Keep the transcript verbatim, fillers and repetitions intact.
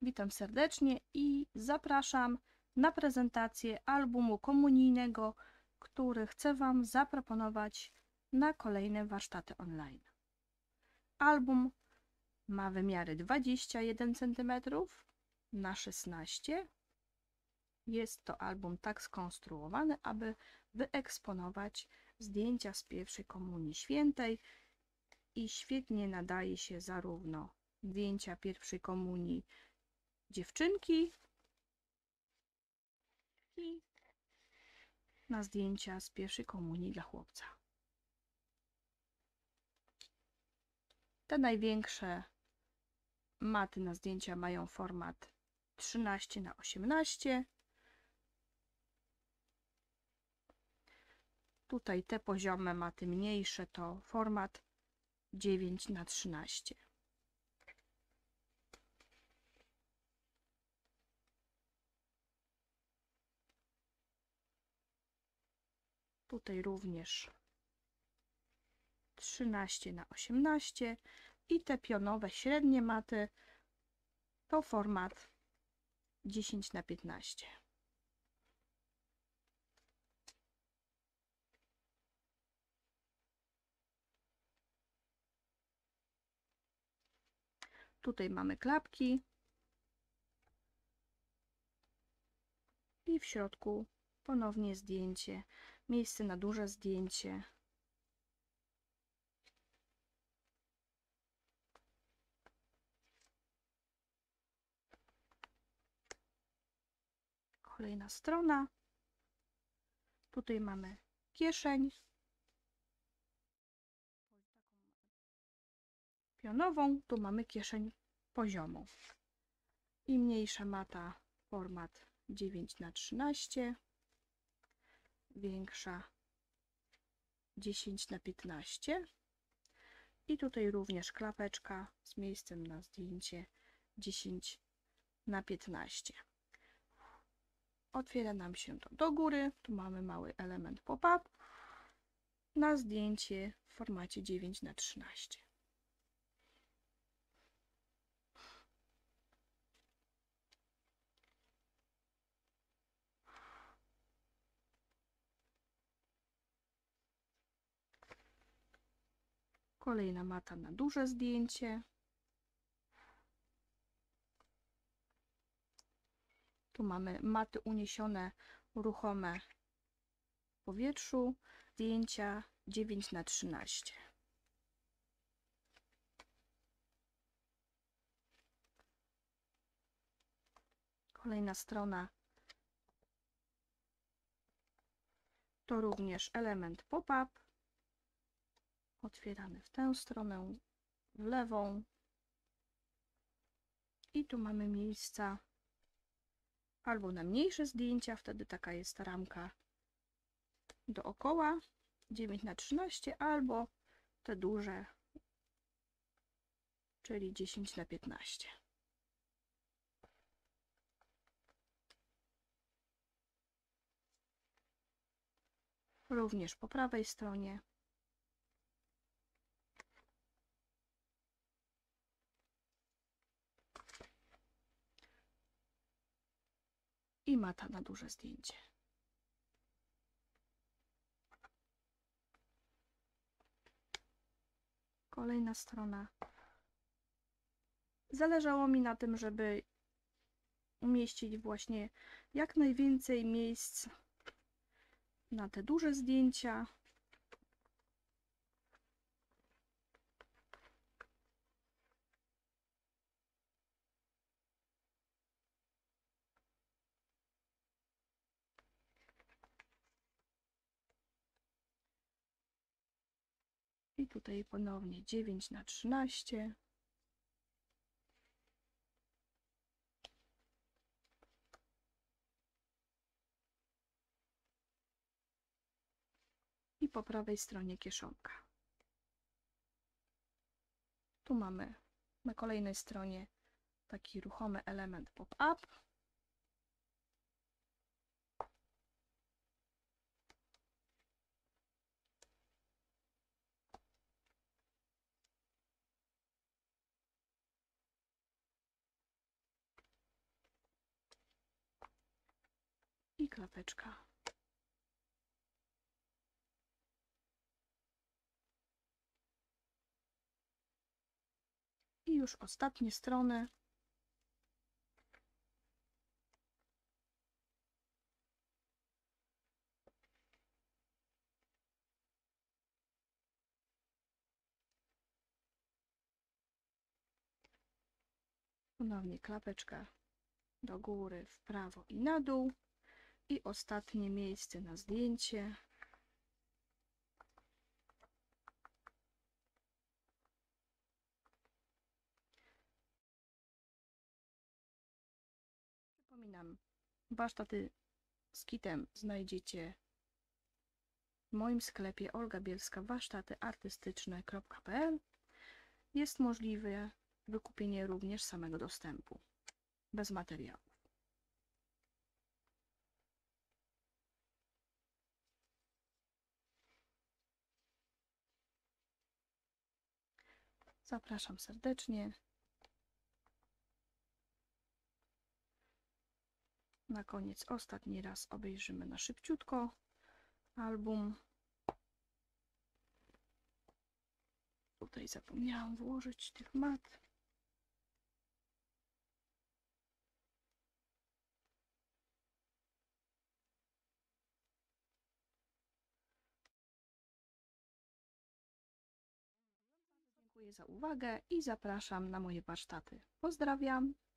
Witam serdecznie i zapraszam na prezentację albumu komunijnego, który chcę Wam zaproponować na kolejne warsztaty online. Album ma wymiary dwadzieścia jeden centymetrów na szesnaście. Jest to album tak skonstruowany, aby wyeksponować zdjęcia z pierwszej Komunii Świętej i świetnie nadaje się zarówno zdjęcia pierwszej komunii dziewczynki i na zdjęcia z pierwszej komunii dla chłopca. Te największe maty na zdjęcia mają format trzynaście na osiemnaście. Tutaj te poziome maty mniejsze to format dziewięć na trzynaście. Tutaj również trzynaście na osiemnaście i te pionowe średnie maty to format dziesięć na piętnaście. Tutaj mamy klapki i w środku ponownie zdjęcie, miejsce na duże zdjęcie. Kolejna strona. Tutaj mamy kieszeń pionową, tu mamy kieszeń poziomą. I mniejsza mata format dziewięć na trzynaście, większa dziesięć na piętnaście. I tutaj również klapeczka z miejscem na zdjęcie dziesięć na piętnaście. Otwiera nam się to do góry, tu mamy mały element pop-up na zdjęcie w formacie dziewięć na trzynaście. Kolejna mata na duże zdjęcie. Tu mamy maty uniesione, ruchome w powietrzu, zdjęcia dziewięć na trzynaście. Kolejna strona to również element pop-up, otwierany w tę stronę, w lewą. I tu mamy miejsca albo na mniejsze zdjęcia, wtedy taka jest ta ramka dookoła, dziewięć na trzynaście, albo te duże, czyli dziesięć na piętnaście. Również po prawej stronie. I mata na duże zdjęcie. Kolejna strona. Zależało mi na tym, żeby umieścić właśnie jak najwięcej miejsc na te duże zdjęcia. I tutaj ponownie dziewięć na trzynaście. I po prawej stronie kieszonka. Tu mamy na kolejnej stronie taki ruchomy element pop-up. i klapeczka. I już ostatnie strony. Ponownie klapeczka do góry, w prawo i na dół. I ostatnie miejsce na zdjęcie. Przypominam, warsztaty z kitem znajdziecie w moim sklepie olga bielska warsztaty artystyczne kropka p l. Jest możliwe wykupienie również samego dostępu, bez materiałów. Zapraszam serdecznie. Na koniec ostatni raz obejrzymy na szybciutko album. Tutaj zapomniałam włożyć tych mat. Dziękuję za uwagę i zapraszam na moje warsztaty. Pozdrawiam!